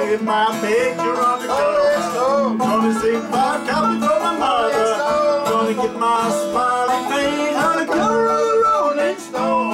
get my picture on the cover. Gonna sing my copy for my mother. Gonna get my smiling face on the cover of the Rolling Stone.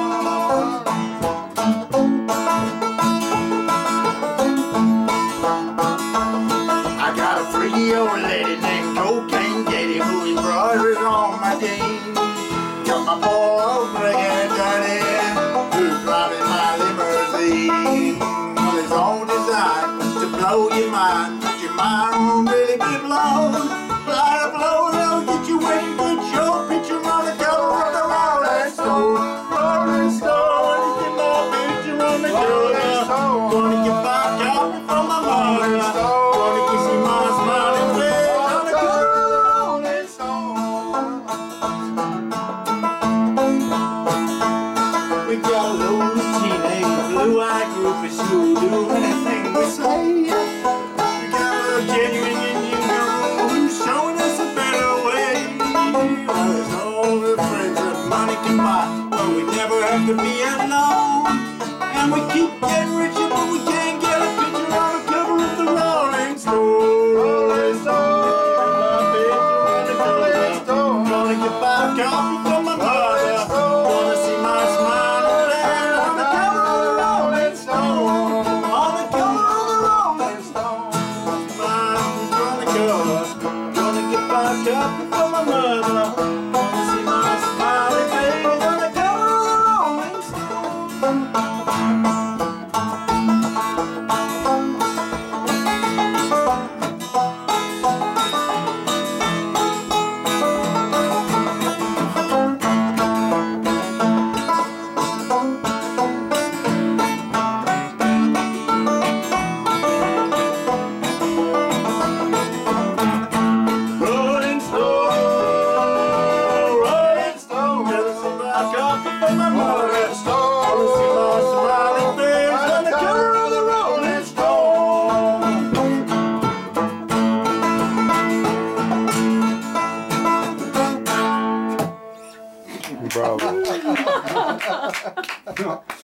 I got a pretty old lady named Cocaine Katie who embroiders on my jeans. Got my poor old gray-haired daddy who's driving my limousine. Well, his own design to blow your mind, but your mind won't really be blown. Light a blow, they'll get you when you get your picture on the cover of the Rolling Stone. Rolling Stone, get my picture on the cover. Gonna get my copy from my mother. Gonna get you my smiling face on the cover of the Rolling Stone. We got a load of teenage blue-eyed groupies who'll do anything we say. We got a little genuine Indian girl who's showing us a better way. Well, there's all the friends that money can buy, but we never have to be alone. And we keep getting richer, but we can't